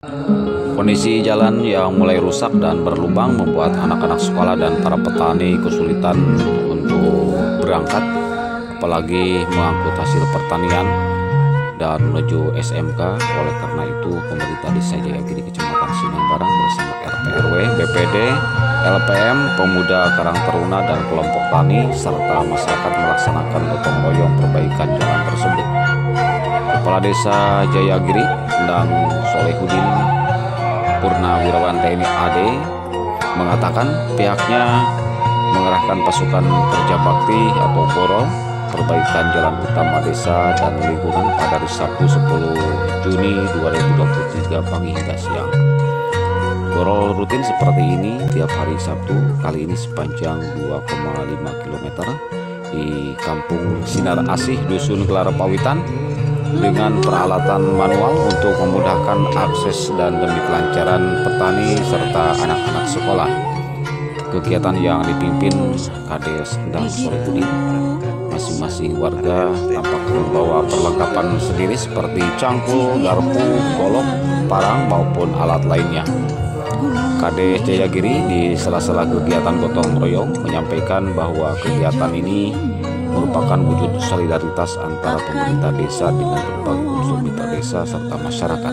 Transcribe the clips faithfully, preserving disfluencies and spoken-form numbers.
Kondisi jalan yang mulai rusak dan berlubang membuat anak-anak sekolah dan para petani kesulitan untuk berangkat, apalagi mengangkut hasil pertanian dan menuju S M K. Oleh karena itu, pemerintah Desa Jayagiri Kecamatan Sinambarang bersama R T R W, B P D, L P M, Pemuda Karang Taruna dan kelompok tani serta masyarakat melaksanakan gotong royong perbaikan jalan tersebut. Kepala Desa Jayagiri dan Solehudin Purnawirawan T N I A D mengatakan pihaknya mengerahkan pasukan kerja bakti atau Goro perbaikan jalan utama desa dan lingkungan pada hari Sabtu sepuluh Juni dua ribu dua puluh tiga pagi hingga siang. Goro rutin seperti ini tiap hari Sabtu, kali ini sepanjang dua koma lima kilometer di Kampung Sinar Asih, Dusun Gelar Pawitan, dengan peralatan manual untuk memudahkan akses dan demi kelancaran petani serta anak-anak sekolah. Kegiatan yang dipimpin Kades dan Solehudin, masing-masing warga tampak membawa perlengkapan sendiri seperti cangkul, garpu, golok, parang maupun alat lainnya. Kades Jayagiri di sela-sela kegiatan gotong royong menyampaikan bahwa kegiatan ini merupakan wujud solidaritas antara pemerintah desa dengan berbagai unsur mitra desa serta masyarakat.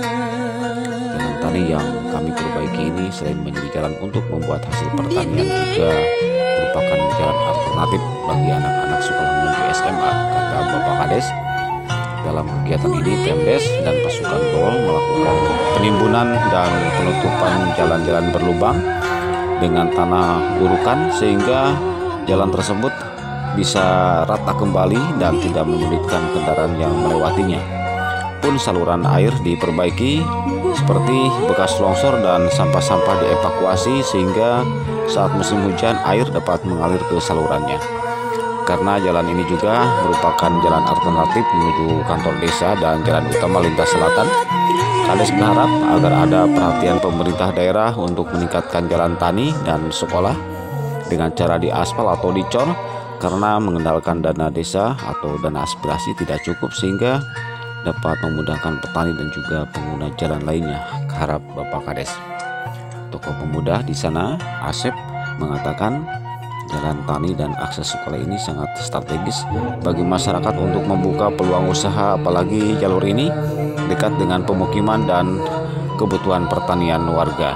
Jalan tani yang kami perbaiki ini selain menjadi jalan untuk membuat hasil pertanian juga merupakan jalan alternatif bagi anak-anak sekolah menuju S M A, kata Bapak Kades. Dalam kegiatan ini, Pemdes dan pasukan Gol melakukan penimbunan dan penutupan jalan-jalan berlubang dengan tanah gurukan sehingga jalan tersebut bisa rata kembali dan tidak menyulitkan kendaraan yang melewatinya. Pun saluran air diperbaiki seperti bekas longsor dan sampah-sampah dievakuasi sehingga saat musim hujan air dapat mengalir ke salurannya. Karena jalan ini juga merupakan jalan alternatif menuju kantor desa dan jalan utama lintas selatan, Kades berharap agar ada perhatian pemerintah daerah untuk meningkatkan jalan tani dan sekolah dengan cara diaspal atau dicor, karena mengendalikan dana desa atau dana aspirasi tidak cukup sehingga dapat memudahkan petani dan juga pengguna jalan lainnya, harap Bapak Kades. Tokoh pemuda di sana, Asep, mengatakan jalan tani dan akses sekolah ini sangat strategis bagi masyarakat untuk membuka peluang usaha, apalagi jalur ini dekat dengan pemukiman dan kebutuhan pertanian warga.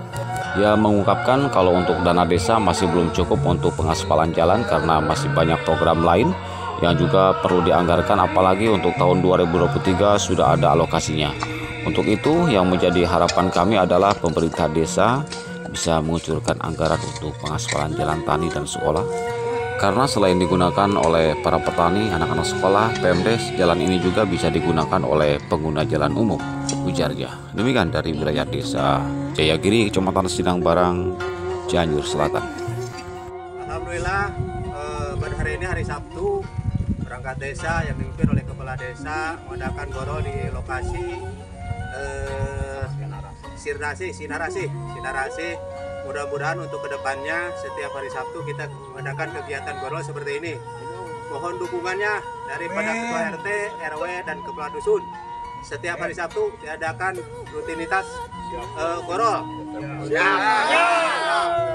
Ia mengungkapkan kalau untuk dana desa masih belum cukup untuk pengaspalan jalan karena masih banyak program lain yang juga perlu dianggarkan, apalagi untuk tahun dua ribu dua puluh tiga sudah ada alokasinya. Untuk itu yang menjadi harapan kami adalah pemerintah desa bisa mengucurkan anggaran untuk pengaspalan jalan tani dan sekolah, karena selain digunakan oleh para petani, anak-anak sekolah, Pemdes, jalan ini juga bisa digunakan oleh pengguna jalan umum, ujarnya. Demikian dari wilayah Desa Jayagiri, Kecamatan Sinambarang, Cianjur Selatan. Alhamdulillah, eh, pada hari ini hari Sabtu, perangkat desa yang dipimpin oleh kepala desa mengadakan goro di lokasi eh, Sirnasi, Sinarasi, Sinarasi. Mudah-mudahan untuk kedepannya setiap hari Sabtu kita mengadakan kegiatan goro seperti ini. Mohon dukungannya daripada ketua R T, R W dan kepala dusun. Setiap hari Sabtu diadakan rutinitas uh, goro. Siap. Siap.